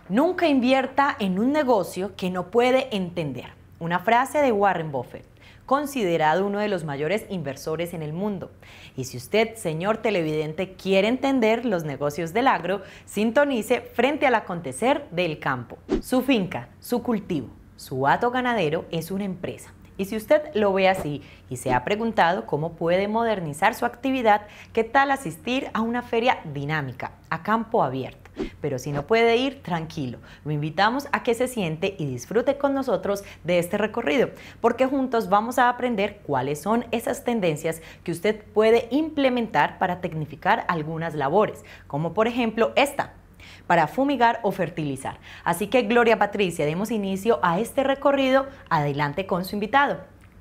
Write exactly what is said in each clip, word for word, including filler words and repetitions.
Nunca invierta en un negocio que no puede entender. Una frase de Warren Buffett, considerado uno de los mayores inversores en el mundo. Y si usted, señor televidente, quiere entender los negocios del agro, sintonice frente al acontecer del campo. Su finca, su cultivo, su hato ganadero es una empresa. Y si usted lo ve así y se ha preguntado cómo puede modernizar su actividad, ¿qué tal asistir a una feria dinámica, a campo abierto? Pero si no puede ir, tranquilo, lo invitamos a que se siente y disfrute con nosotros de este recorrido, porque juntos vamos a aprender cuáles son esas tendencias que usted puede implementar para tecnificar algunas labores, como por ejemplo esta, para fumigar o fertilizar. Así que, Gloria Patricia, demos inicio a este recorrido. Adelante con su invitado.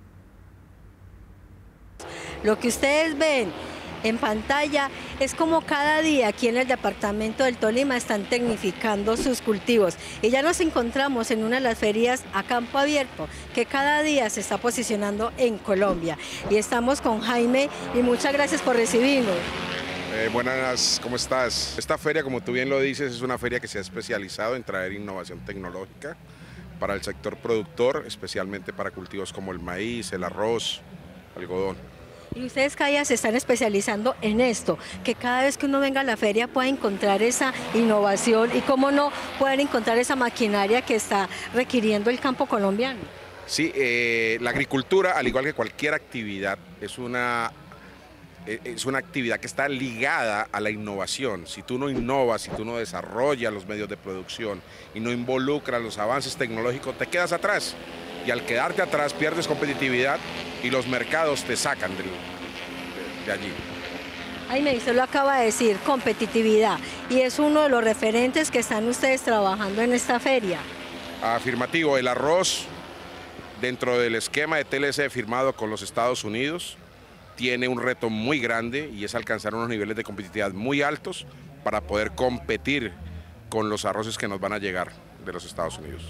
Lo que ustedes ven en pantalla es como cada día aquí en el departamento del Tolima están tecnificando sus cultivos. Y ya nos encontramos en una de las ferias a campo abierto que cada día se está posicionando en Colombia. Y estamos con Jaime y muchas gracias por recibirnos. Eh, buenas, ¿cómo estás? Esta feria, como tú bien lo dices, es una feria que se ha especializado en traer innovación tecnológica para el sector productor, especialmente para cultivos como el maíz, el arroz, algodón. Y ustedes cada día se están especializando en esto, que cada vez que uno venga a la feria pueda encontrar esa innovación y, cómo no, poder encontrar esa maquinaria que está requiriendo el campo colombiano. Sí, eh, la agricultura, al igual que cualquier actividad, es una... es una actividad que está ligada a la innovación. Si tú no innovas, si tú no desarrollas los medios de producción y no involucras los avances tecnológicos, te quedas atrás. Y al quedarte atrás pierdes competitividad y los mercados te sacan de, de, de allí. Jaime, usted lo acaba de decir, competitividad. Y es uno de los referentes que están ustedes trabajando en esta feria. Afirmativo, el arroz, dentro del esquema de T L C firmado con los Estados Unidos, tiene un reto muy grande y es alcanzar unos niveles de competitividad muy altos para poder competir con los arroces que nos van a llegar de los Estados Unidos.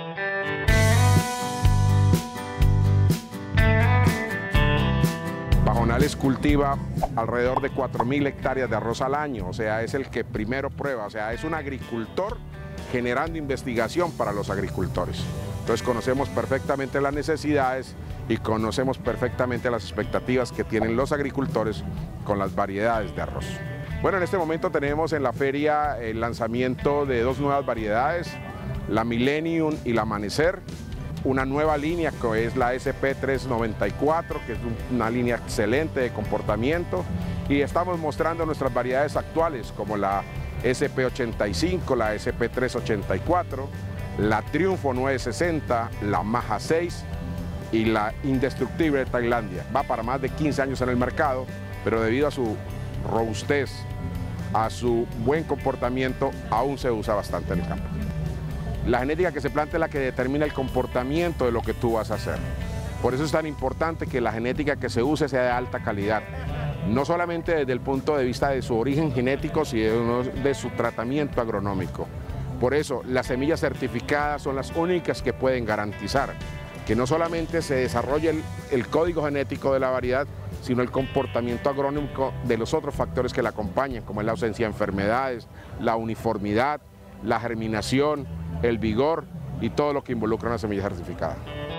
Pajonales cultiva alrededor de cuatro mil hectáreas de arroz al año, o sea, es el que primero prueba, o sea, es un agricultor generando investigación para los agricultores. Entonces conocemos perfectamente las necesidades y conocemos perfectamente las expectativas que tienen los agricultores con las variedades de arroz. Bueno, en este momento tenemos en la feria el lanzamiento de dos nuevas variedades, la Millennium y la Amanecer, una nueva línea que es la S P trescientos noventa y cuatro, que es una línea excelente de comportamiento, y estamos mostrando nuestras variedades actuales como la S P ochenta y cinco, la S P trescientos ochenta y cuatro, la Triunfo novecientos sesenta, la Maja seis y la Indestructible de Tailandia. Va para más de quince años en el mercado, pero debido a su robustez, a su buen comportamiento, aún se usa bastante en el campo. La genética que se plantea es la que determina el comportamiento de lo que tú vas a hacer. Por eso es tan importante que la genética que se use sea de alta calidad, no solamente desde el punto de vista de su origen genético, sino de su tratamiento agronómico. Por eso, las semillas certificadas son las únicas que pueden garantizar que no solamente se desarrolle el, el código genético de la variedad, sino el comportamiento agronómico de los otros factores que la acompañan, como es la ausencia de enfermedades, la uniformidad, la germinación, el vigor y todo lo que involucra una semilla certificada.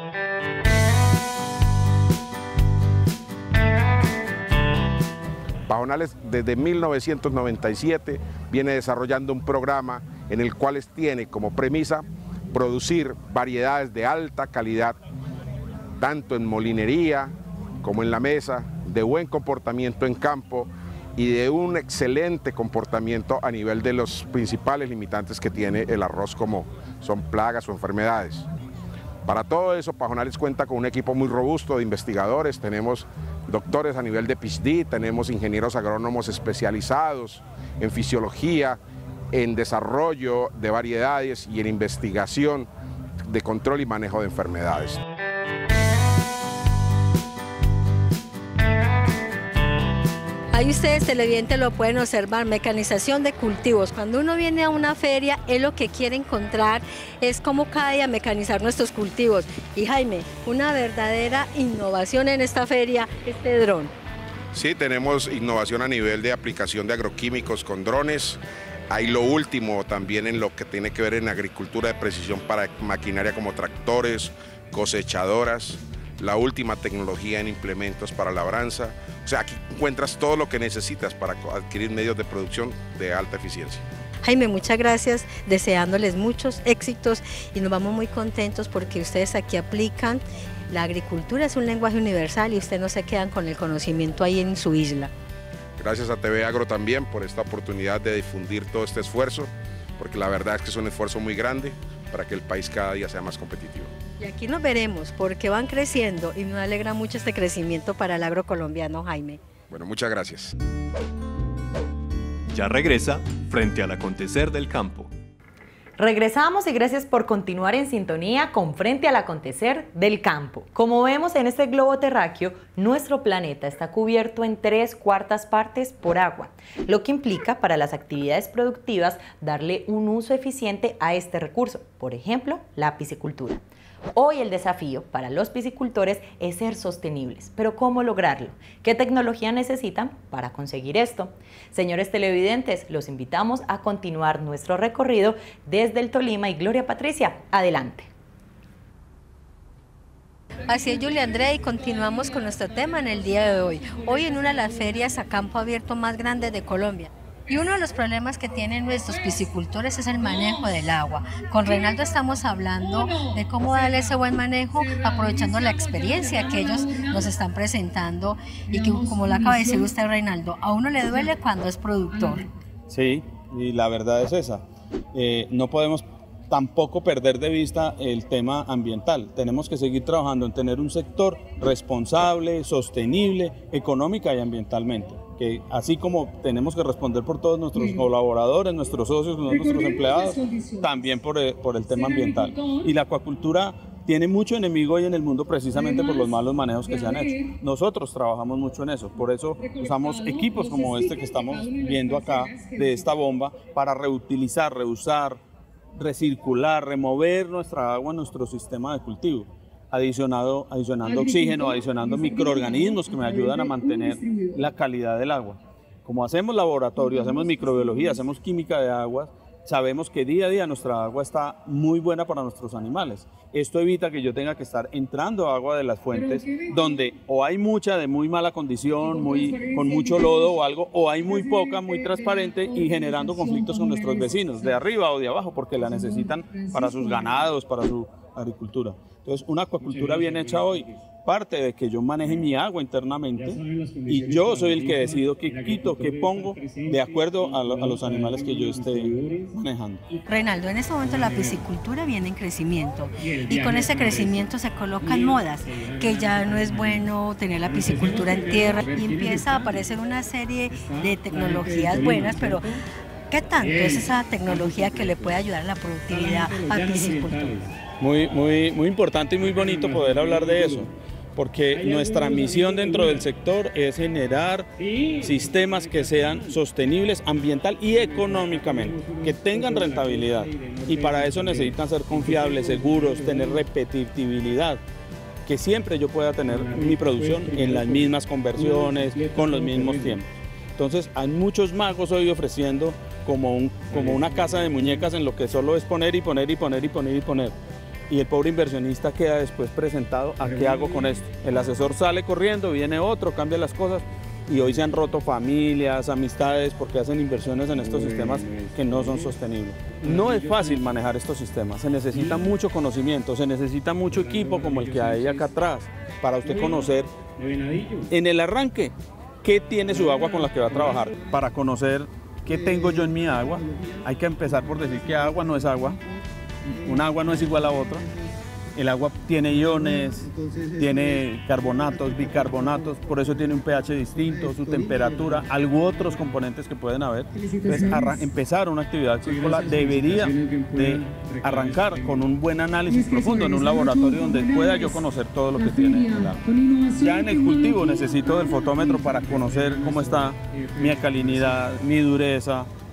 Pajonales desde mil novecientos noventa y siete viene desarrollando un programa en el cual tiene como premisa producir variedades de alta calidad, tanto en molinería como en la mesa, de buen comportamiento en campo y de un excelente comportamiento a nivel de los principales limitantes que tiene el arroz, como son plagas o enfermedades. Para todo eso, Pajonales cuenta con un equipo muy robusto de investigadores. Tenemos doctores a nivel de P H D, tenemos ingenieros agrónomos especializados en fisiología, en desarrollo de variedades y en investigación de control y manejo de enfermedades. Ahí ustedes, televidentes, lo pueden observar, mecanización de cultivos. Cuando uno viene a una feria, él lo que quiere encontrar es cómo cada día mecanizar nuestros cultivos. Y Jaime, una verdadera innovación en esta feria, este dron. Sí, tenemos innovación a nivel de aplicación de agroquímicos con drones, Hay lo último también en lo que tiene que ver en agricultura de precisión para maquinaria como tractores, cosechadoras, la última tecnología en implementos para labranza. O sea, aquí encuentras todo lo que necesitas para adquirir medios de producción de alta eficiencia. Jaime, muchas gracias, deseándoles muchos éxitos y nos vamos muy contentos porque ustedes aquí aplican. La agricultura es un lenguaje universal y ustedes no se quedan con el conocimiento ahí en su isla. Gracias a T V Agro también por esta oportunidad de difundir todo este esfuerzo, porque la verdad es que es un esfuerzo muy grande para que el país cada día sea más competitivo. Y aquí nos veremos porque van creciendo y nos alegra mucho este crecimiento para el agro colombiano, Jaime. Bueno, muchas gracias. Ya regresa Frente al Acontecer del Campo. Regresamos y gracias por continuar en sintonía con Frente al Acontecer del Campo. Como vemos en este globo terráqueo, nuestro planeta está cubierto en tres cuartas partes por agua, lo que implica para las actividades productivas darle un uso eficiente a este recurso, por ejemplo, la piscicultura. Hoy el desafío para los piscicultores es ser sostenibles, pero ¿cómo lograrlo? ¿Qué tecnología necesitan para conseguir esto? Señores televidentes, los invitamos a continuar nuestro recorrido desde el Tolima y Gloria Patricia, adelante. Así es, Julia Andrea, y continuamos con nuestro tema en el día de hoy. Hoy en una de las ferias a campo abierto más grandes de Colombia. Y uno de los problemas que tienen nuestros piscicultores es el manejo del agua. Con Reinaldo estamos hablando de cómo darle ese buen manejo, aprovechando la experiencia que ellos nos están presentando y que, como lo acaba de decir usted, Reinaldo, a uno le duele cuando es productor. Sí, y la verdad es esa. Eh, no podemos tampoco perder de vista el tema ambiental. Tenemos que seguir trabajando en tener un sector responsable, sostenible, económica y ambientalmente. Que así como tenemos que responder por todos nuestros colaboradores, nuestros socios, nuestros empleados, también por el, por el tema ambiental. Y la acuacultura tiene mucho enemigo hoy en el mundo precisamente por los malos manejos que se han hecho. Nosotros trabajamos mucho en eso, por eso usamos equipos como este que estamos viendo acá, de esta bomba, para reutilizar, reusar, recircular, remover nuestra agua en nuestro sistema de cultivo. Adicionado, adicionando oxígeno, adicionando microorganismos que me ayudan a mantener la calidad del agua. Como hacemos laboratorio, hacemos microbiología, hacemos química de aguas, sabemos que día a día nuestra agua está muy buena para nuestros animales. Esto evita que yo tenga que estar entrando agua de las fuentes donde o hay mucha de muy mala condición, muy, con mucho lodo o algo, o hay muy poca, muy transparente y generando conflictos con nuestros vecinos de arriba o de abajo porque la necesitan para sus ganados, para su agricultura. Entonces, una acuacultura bien hecha hoy parte de que yo maneje mi agua internamente y yo soy el que decido qué quito, qué pongo de acuerdo a, lo, a los animales que yo esté manejando. Reinaldo, en este momento la piscicultura viene en crecimiento y con ese crecimiento se colocan modas, que ya no es bueno tener la piscicultura en tierra y empieza a aparecer una serie de tecnologías buenas, pero ¿qué tanto es esa tecnología que le puede ayudar a la productividad al piscicultor? Muy, muy, muy importante y muy bonito poder hablar de eso, porque nuestra misión dentro del sector es generar sistemas que sean sostenibles ambiental y económicamente, que tengan rentabilidad, y para eso necesitan ser confiables, seguros, tener repetibilidad, que siempre yo pueda tener mi producción en las mismas conversiones, con los mismos tiempos. Entonces hay muchos magos hoy ofreciendo como, un, como una casa de muñecas en lo que solo es poner y poner y poner y poner y poner. Y el pobre inversionista queda después presentado a qué hago con esto. El asesor sale corriendo, viene otro, cambia las cosas y hoy se han roto familias, amistades porque hacen inversiones en estos sistemas que no son sostenibles. No es fácil manejar estos sistemas, se necesita mucho conocimiento, se necesita mucho equipo como el que hay acá atrás para usted conocer en el arranque qué tiene su agua con la que va a trabajar. Para conocer qué tengo yo en mi agua, hay que empezar por decir que agua no es agua. Un agua no es igual a otra. El agua tiene iones, tiene carbonatos, bicarbonatos, por eso tiene un pH distinto, su temperatura, algo otros componentes que pueden haber. Entonces, empezar una actividad agrícola debería de arrancar con un buen análisis profundo en un laboratorio donde pueda yo conocer todo lo que tiene el agua. Ya en el cultivo necesito del fotómetro para conocer cómo está mi alcalinidad, mi dureza,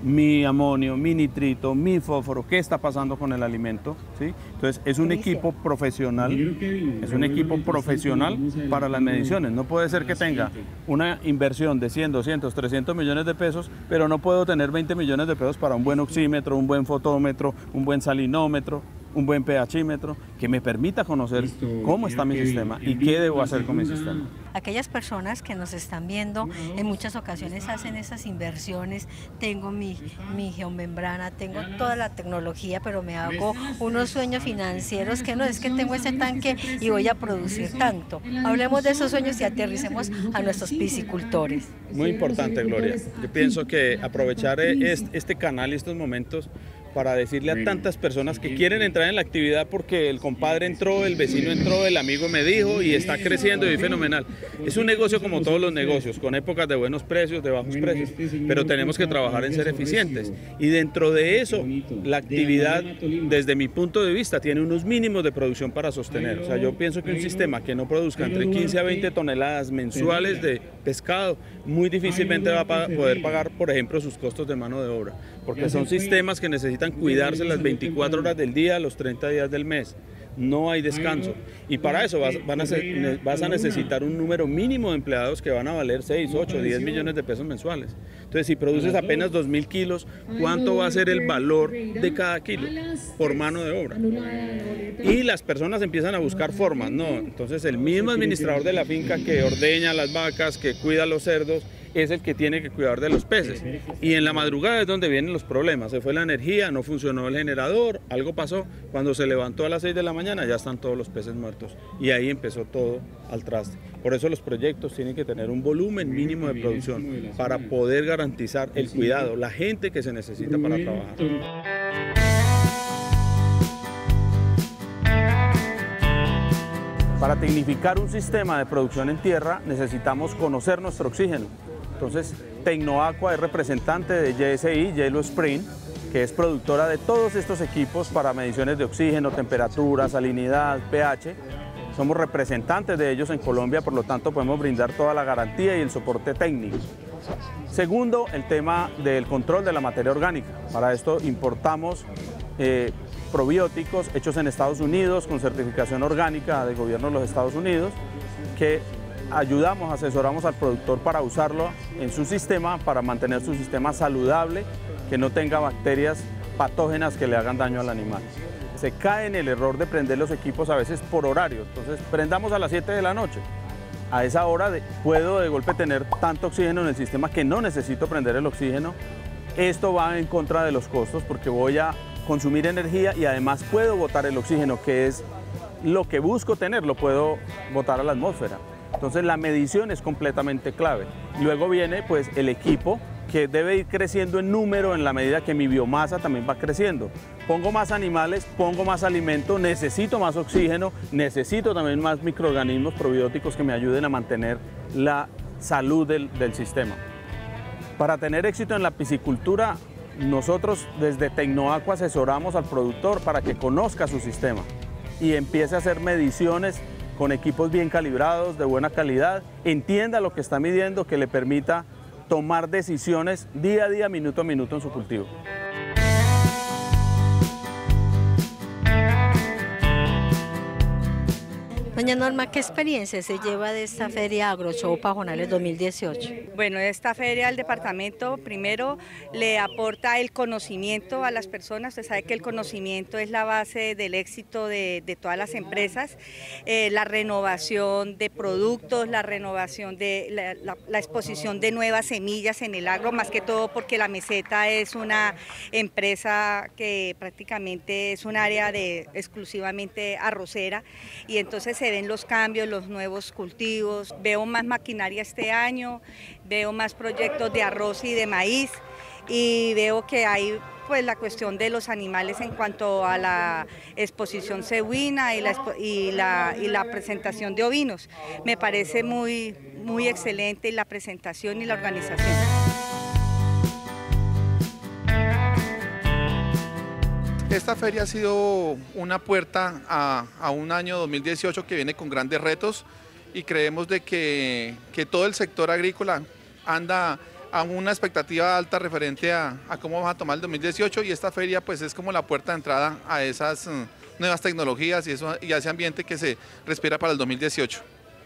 mi amonio, mi nitrito, mi fósforo, qué está pasando con el alimento, ¿sí? Entonces es un equipo profesional, es un equipo profesional para las mediciones. No puede ser que tenga una inversión de cien, doscientos, trescientos millones de pesos, pero no puedo tener veinte millones de pesos para un buen oxímetro, un buen fotómetro, un buen salinómetro, un buen pHímetro, que me permita conocer cómo está mi sistema y qué debo hacer con mi sistema. Aquellas personas que nos están viendo en muchas ocasiones hacen esas inversiones, tengo mi, mi geomembrana, tengo toda la tecnología, pero me hago unos sueños financieros que no es que tengo ese tanque y voy a producir tanto. Hablemos de esos sueños y aterricemos a nuestros piscicultores. Muy importante, Gloria. Yo pienso que aprovechar este, este canal y estos momentos para decirle a tantas personas que quieren entrar en la actividad porque el compadre entró, el vecino entró, el amigo me dijo y está creciendo y es fenomenal. Es un negocio como todos los negocios, con épocas de buenos precios, de bajos precios, pero tenemos que trabajar en ser eficientes. Y dentro de eso, la actividad, desde mi punto de vista, tiene unos mínimos de producción para sostener. O sea, yo pienso que un sistema que no produzca entre quince a veinte toneladas mensuales de pescado, muy difícilmente va a poder pagar, por ejemplo, sus costos de mano de obra, porque son sistemas que necesitan cuidarse las veinticuatro horas del día, los treinta días del mes. No hay descanso. Y para eso vas, van a ser, vas a necesitar un número mínimo de empleados que van a valer seis, ocho, diez millones de pesos mensuales. Entonces, si produces apenas dos mil kilos, ¿cuánto va a ser el valor de cada kilo por mano de obra? Y las personas empiezan a buscar formas, ¿no? Entonces, el mismo administrador de la finca que ordeña las vacas, que cuida los cerdos, es el que tiene que cuidar de los peces. Y en la madrugada es donde vienen los problemas. Se fue la energía, no funcionó el generador, algo pasó. Cuando se levantó a las seis de la mañana ya están todos los peces muertos. Y ahí empezó todo al traste. Por eso los proyectos tienen que tener un volumen mínimo de producción para poder garantizar el cuidado, la gente que se necesita para trabajar. Para tecnificar un sistema de producción en tierra necesitamos conocer nuestro oxígeno. Entonces, Tecnoaqua es representante de J S I, Yellow Spring, que es productora de todos estos equipos para mediciones de oxígeno, temperatura, salinidad, pH. Somos representantes de ellos en Colombia, por lo tanto podemos brindar toda la garantía y el soporte técnico. Segundo, el tema del control de la materia orgánica. Para esto importamos eh, probióticos hechos en Estados Unidos con certificación orgánica del gobierno de los Estados Unidos, que ayudamos, asesoramos al productor para usarlo en su sistema, para mantener su sistema saludable, que no tenga bacterias patógenas que le hagan daño al animal. Se cae en el error de prender los equipos a veces por horario, entonces prendamos a las siete de la noche. A esa hora de, puedo de golpe tener tanto oxígeno en el sistema que no necesito prender el oxígeno. Esto va en contra de los costos porque voy a consumir energía y además puedo botar el oxígeno, que es lo que busco tener, lo puedo botar a la atmósfera. Entonces la medición es completamente clave. Luego viene pues el equipo, que debe ir creciendo en número en la medida que mi biomasa también va creciendo. Pongo más animales, pongo más alimento, necesito más oxígeno, necesito también más microorganismos probióticos que me ayuden a mantener la salud del, del sistema. Para tener éxito en la piscicultura, nosotros desde Tecnoaqua asesoramos al productor para que conozca su sistema y empiece a hacer mediciones con equipos bien calibrados, de buena calidad, entienda lo que está midiendo, que le permita tomar decisiones día a día, minuto a minuto en su cultivo. Doña Norma, ¿qué experiencia se lleva de esta Feria AgroShow Pajonales dos mil dieciocho? Bueno, esta feria al departamento primero le aporta el conocimiento a las personas. Usted sabe que el conocimiento es la base del éxito de, de todas las empresas, eh, la renovación de productos, la renovación de la, la, la exposición de nuevas semillas en el agro, más que todo porque la meseta es una empresa que prácticamente es un área de exclusivamente arrocera y entonces se ven los cambios, los nuevos cultivos. Veo más maquinaria este año, veo más proyectos de arroz y de maíz y veo que hay pues la cuestión de los animales en cuanto a la exposición cebuina y la, y la, y la presentación de ovinos. Me parece muy, muy excelente la presentación y la organización. Esta feria ha sido una puerta a, a un año dos mil dieciocho que viene con grandes retos y creemos de que, que todo el sector agrícola anda a una expectativa alta referente a, a cómo vamos a tomar el dos mil dieciocho, y esta feria pues es como la puerta de entrada a esas uh, nuevas tecnologías y, eso, y a ese ambiente que se respira para el dos mil dieciocho.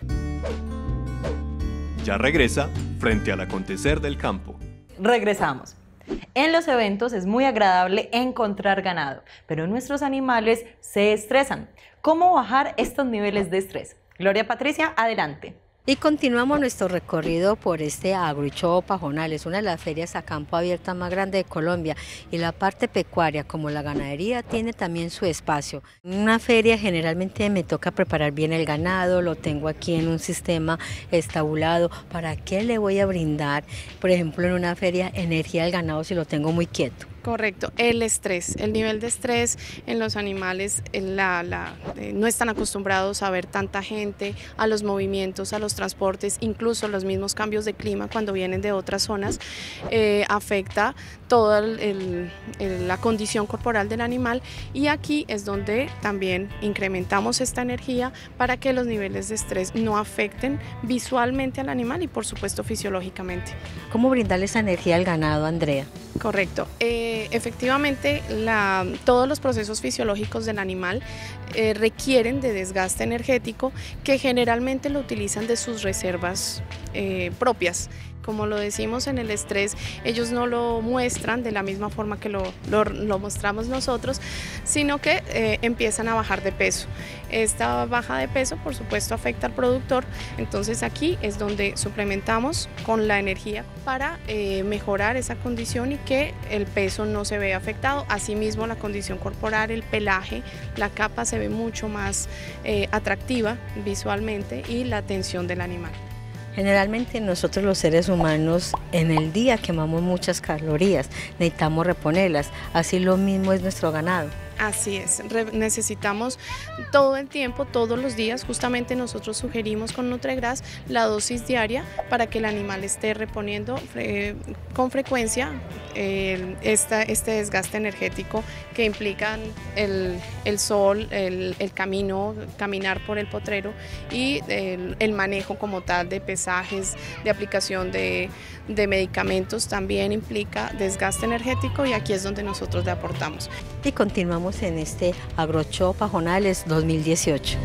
Ya regresa Frente al acontecer del campo. Regresamos. En los eventos es muy agradable encontrar ganado, pero nuestros animales se estresan. ¿Cómo bajar estos niveles de estrés? Gloria Patricia, adelante. Y continuamos nuestro recorrido por este Agro-Show Pajonales, una de las ferias a campo abierta más grande de Colombia, y la parte pecuaria como la ganadería tiene también su espacio. En una feria generalmente me toca preparar bien el ganado, lo tengo aquí en un sistema estabulado. ¿Para qué le voy a brindar, por ejemplo, en una feria, energía al ganado si lo tengo muy quieto? Correcto, el estrés, el nivel de estrés en los animales, la, la, eh, no están acostumbrados a ver tanta gente, a los movimientos, a los transportes, incluso los mismos cambios de clima cuando vienen de otras zonas, eh, afecta toda el, el, el, la condición corporal del animal, y aquí es donde también incrementamos esta energía para que los niveles de estrés no afecten visualmente al animal y por supuesto fisiológicamente. ¿Cómo brindarle esa energía al ganado, Andrea? Correcto. Eh, efectivamente, la, todos los procesos fisiológicos del animal eh, requieren de desgaste energético, que generalmente lo utilizan de sus reservas eh, propias. Como lo decimos en el estrés, ellos no lo muestran de la misma forma que lo, lo, lo mostramos nosotros, sino que eh, empiezan a bajar de peso. Esta baja de peso, por supuesto, afecta al productor, entonces aquí es donde suplementamos con la energía para eh, mejorar esa condición y que el peso no se vea afectado. Asimismo, la condición corporal, el pelaje, la capa se ve mucho más eh, atractiva visualmente, y la tensión del animal. Generalmente nosotros los seres humanos en el día quemamos muchas calorías, necesitamos reponerlas, así lo mismo es nuestro ganado. Así es, Re necesitamos todo el tiempo, todos los días. Justamente nosotros sugerimos con Nutregras la dosis diaria para que el animal esté reponiendo eh, con frecuencia eh, esta, este desgaste energético que implican el, el sol, el, el camino, caminar por el potrero, y el, el manejo como tal de pesajes, de aplicación de, de medicamentos también implica desgaste energético, y aquí es donde nosotros le aportamos. Y continuamos en este Agro-Show Pajonales dos mil dieciocho.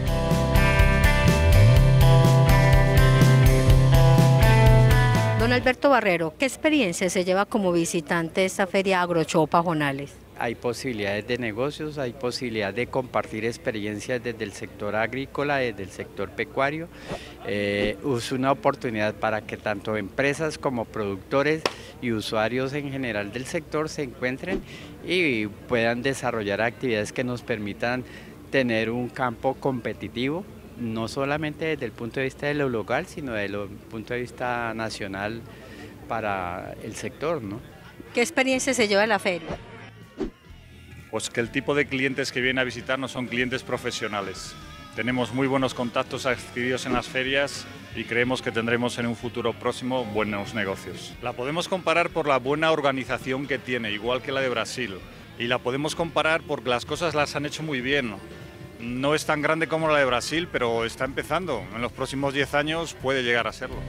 Don Alberto Barrero, ¿qué experiencia se lleva como visitante de esta feria Agro-Show Pajonales? Hay posibilidades de negocios, hay posibilidad de compartir experiencias desde el sector agrícola, desde el sector pecuario. Eh, es una oportunidad para que tanto empresas como productores y usuarios en general del sector se encuentren y puedan desarrollar actividades que nos permitan tener un campo competitivo, no solamente desde el punto de vista de lo local, sino desde el punto de vista nacional para el sector, ¿no? ¿Qué experiencia se lleva a la feria? Pues que el tipo de clientes que vienen a visitarnos son clientes profesionales. Tenemos muy buenos contactos adquiridos en las ferias y creemos que tendremos en un futuro próximo buenos negocios. La podemos comparar por la buena organización que tiene, igual que la de Brasil, y la podemos comparar porque las cosas las han hecho muy bien. No es tan grande como la de Brasil, pero está empezando. En los próximos diez años puede llegar a serlo.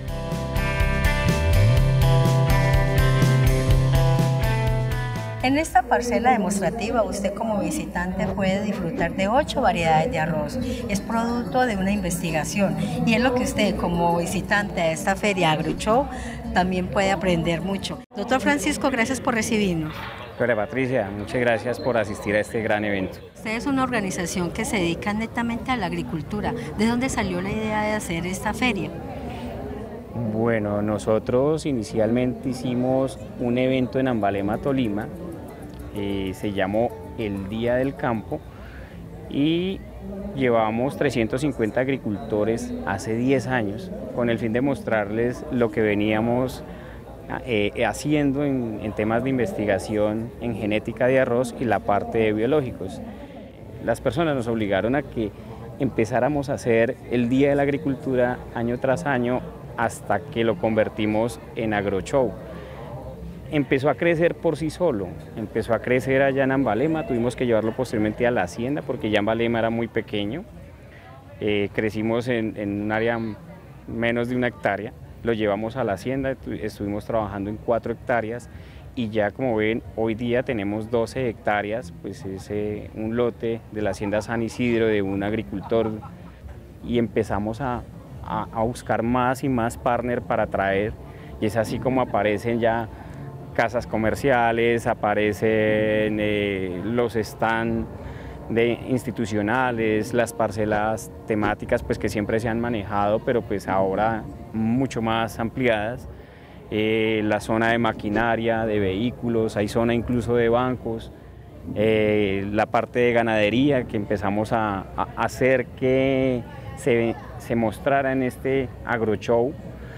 En esta parcela demostrativa usted como visitante puede disfrutar de ocho variedades de arroz. Es producto de una investigación y es lo que usted como visitante de esta feria Agro-Show también puede aprender mucho. Doctor Francisco, gracias por recibirnos. Gloria Patricia, muchas gracias por asistir a este gran evento. Usted es una organización que se dedica netamente a la agricultura. ¿De dónde salió la idea de hacer esta feria? Bueno, nosotros inicialmente hicimos un evento en Ambalema, Tolima. Eh, se llamó el Día del Campo y llevamos trescientos cincuenta agricultores hace diez años con el fin de mostrarles lo que veníamos eh, haciendo en, en temas de investigación en genética de arroz y la parte de biológicos. Las personas nos obligaron a que empezáramos a hacer el Día de la Agricultura año tras año hasta que lo convertimos en Agro-Show. Empezó a crecer por sí solo, empezó a crecer allá en Ambalema, tuvimos que llevarlo posteriormente a la hacienda porque ya Ambalema era muy pequeño, eh, crecimos en, en un área menos de una hectárea lo llevamos a la hacienda, estuvimos trabajando en cuatro hectáreas y ya como ven, hoy día tenemos doce hectáreas, pues es eh, un lote de la hacienda San Isidro, de un agricultor, y empezamos a, a, a buscar más y más partner para traer, y es así como aparecen ya casas comerciales, aparecen eh, los stands de institucionales, las parcelas temáticas pues que siempre se han manejado, pero pues ahora mucho más ampliadas. Eh, la zona de maquinaria, de vehículos, hay zona incluso de bancos, eh, la parte de ganadería que empezamos a, a hacer que se, se mostrara en este agroshow.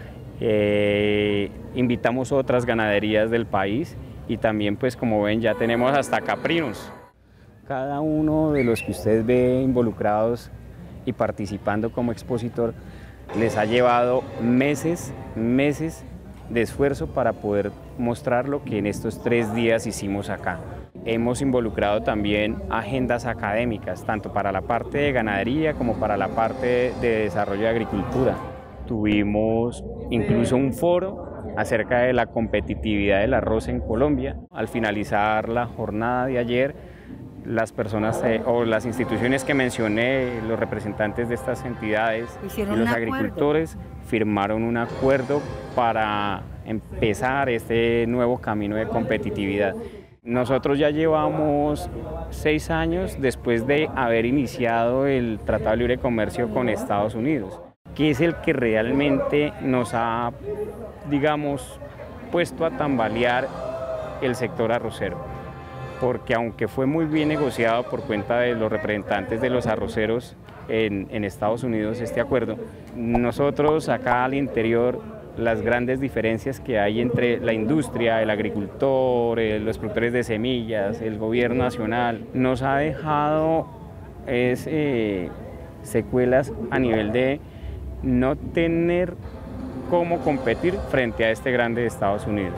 Eh, invitamos otras ganaderías del país y también pues como ven ya tenemos hasta caprinos. Cada uno de los que usted ve involucrados y participando como expositor les ha llevado meses, meses de esfuerzo para poder mostrar lo que en estos tres días hicimos acá. Hemos involucrado también agendas académicas, tanto para la parte de ganadería como para la parte de desarrollo de agricultura. Tuvimos incluso un foro acerca de la competitividad del arroz en Colombia. Al finalizar la jornada de ayer, las personas eh, o las instituciones que mencioné, los representantes de estas entidades y los agricultores firmaron un acuerdo para empezar este nuevo camino de competitividad. Nosotros ya llevamos seis años después de haber iniciado el Tratado de Libre Comercio con Estados Unidos, que es el que realmente nos ha, digamos, puesto a tambalear el sector arrocero. Porque aunque fue muy bien negociado por cuenta de los representantes de los arroceros en, en Estados Unidos este acuerdo, nosotros acá al interior las grandes diferencias que hay entre la industria, el agricultor, eh, los productores de semillas, el gobierno nacional, nos ha dejado es, eh, secuelas a nivel de no tener cómo competir frente a este grande de Estados Unidos.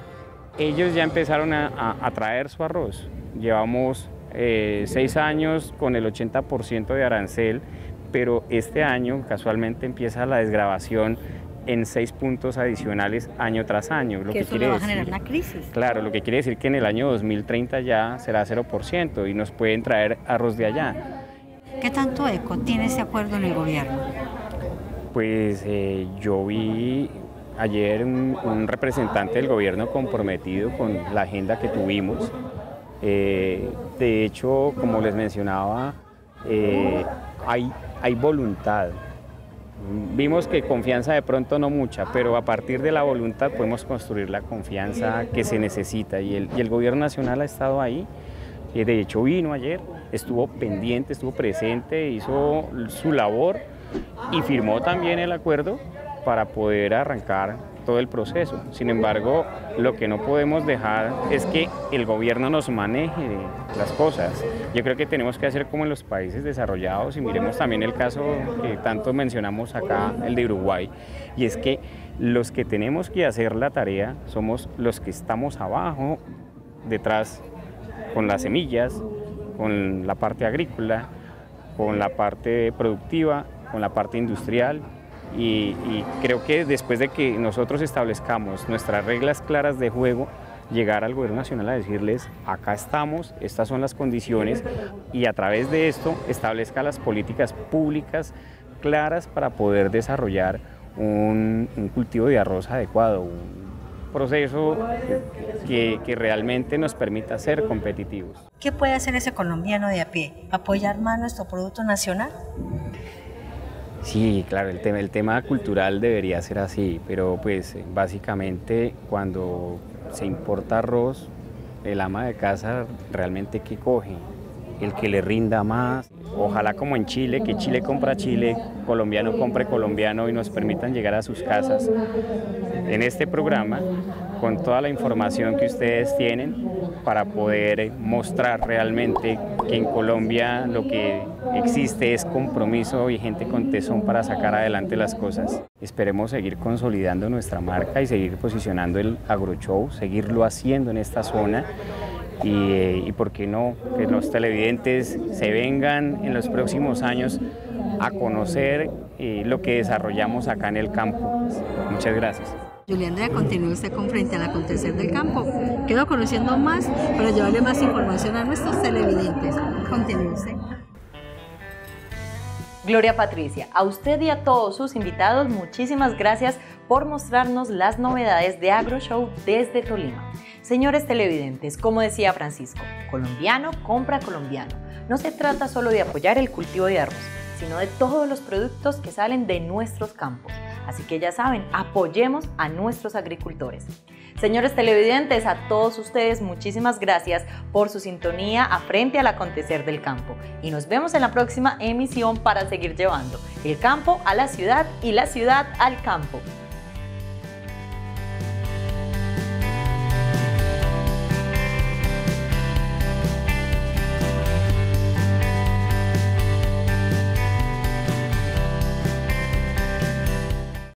Ellos ya empezaron a, a, a traer su arroz. Llevamos eh, seis años con el ochenta por ciento de arancel, pero este año casualmente empieza la desgravación en seis puntos adicionales año tras año. Lo que, que eso quiere le va decir, a generar una crisis. Claro, lo que quiere decir que en el año dos mil treinta ya será cero por ciento y nos pueden traer arroz de allá. ¿Qué tanto eco tiene ese acuerdo en el gobierno? Pues eh, yo vi ayer un, un representante del gobierno comprometido con la agenda que tuvimos. Eh, de hecho, como les mencionaba, eh, hay, hay voluntad. Vimos que confianza de pronto no mucha, pero a partir de la voluntad podemos construir la confianza que se necesita y el, y el gobierno nacional ha estado ahí. De hecho vino ayer, estuvo pendiente, estuvo presente, hizo su labor y firmó también el acuerdo para poder arrancar todo el proceso. Sin embargo, lo que no podemos dejar es que el gobierno nos maneje las cosas. Yo creo que tenemos que hacer como en los países desarrollados y miremos también el caso que tanto mencionamos acá, el de Uruguay, y es que los que tenemos que hacer la tarea somos los que estamos abajo, detrás, con las semillas, con la parte agrícola, con la parte productiva, con la parte industrial. Y, y creo que después de que nosotros establezcamos nuestras reglas claras de juego, llegar al gobierno nacional a decirles, acá estamos, estas son las condiciones, y a través de esto establezca las políticas públicas claras para poder desarrollar un, un cultivo de arroz adecuado, un proceso que, que realmente nos permita ser competitivos. ¿Qué puede hacer ese colombiano de a pie? ¿Apoyar más nuestro producto nacional? Sí, claro, el tema, el tema cultural debería ser así, pero pues básicamente cuando se importa arroz, el ama de casa realmente ¿qué coge? El que le rinda más. Ojalá como en Chile, que Chile compra Chile, colombiano compre colombiano y nos permitan llegar a sus casas. En este programa, con toda la información que ustedes tienen para poder mostrar realmente que en Colombia lo que existe es compromiso y gente con tesón para sacar adelante las cosas. Esperemos seguir consolidando nuestra marca y seguir posicionando el agroshow, seguirlo haciendo en esta zona. Y, y por qué no, que los televidentes se vengan en los próximos años a conocer eh, lo que desarrollamos acá en el campo. Muchas gracias. Julia Andrea, continúe usted con Frente al Acontecer del Campo. Quedo conociendo más para llevarle más información a nuestros televidentes. Continúe usted. Gloria Patricia, a usted y a todos sus invitados, muchísimas gracias por mostrarnos las novedades de AgroShow desde Tolima. Señores televidentes, como decía Francisco, colombiano compra colombiano. No se trata solo de apoyar el cultivo de arroz, sino de todos los productos que salen de nuestros campos. Así que ya saben, apoyemos a nuestros agricultores. Señores televidentes, a todos ustedes muchísimas gracias por su sintonía a Frente al Acontecer del Campo. Y nos vemos en la próxima emisión para seguir llevando el campo a la ciudad y la ciudad al campo.